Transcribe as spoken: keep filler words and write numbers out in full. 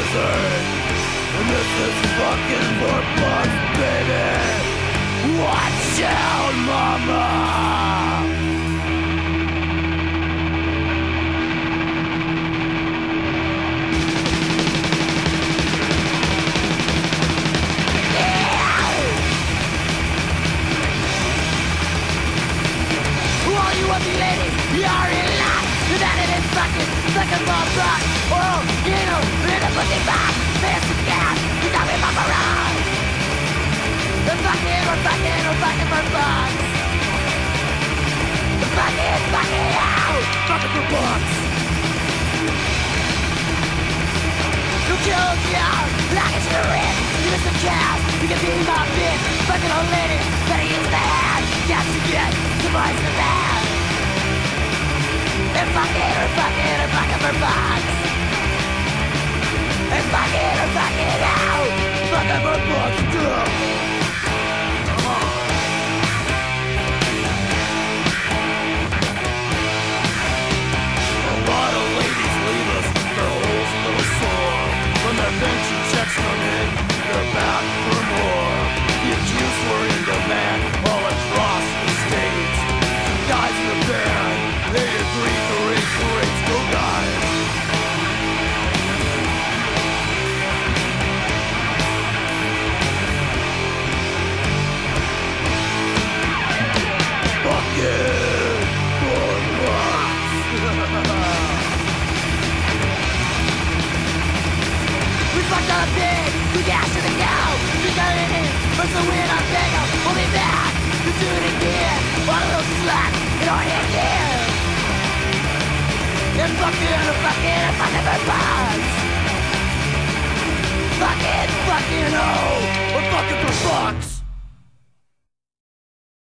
desert. And this is fucking for bucks, baby. Watch out, mama. Ladies, you're in line. You're not in fucking, fucking ball rock. Oh, you know, in a pussy box. There's some gas. You got me fuck around. We're fucking, we're fucking, we're fucking for bucks. We're fucking, fucking out. Fucking for bucks. You killed you out. Like it's your rent. Give us some cash. You can be my bitch. Fucking old lady. Better use the hand. Yes, you get. The boys in the band. And fucking, or fucking, or fucking for bucks. And fucking, or fucking out. Fucking for bucks, too. A lot of ladies leave us, their holes a little sore. When their pension checks come in, they're back for more. The accused were in demand all across the states. Guys in the band, they agree to raise the rates, go guys. Fucking for bucks. We fucked up big, we gas to the cow. We got it in, but the win on bagel. Hold me back, we do it again. On a little slack, in our hand again. And fucking, and fucking, and fucking for bucks. Fucking, fucking.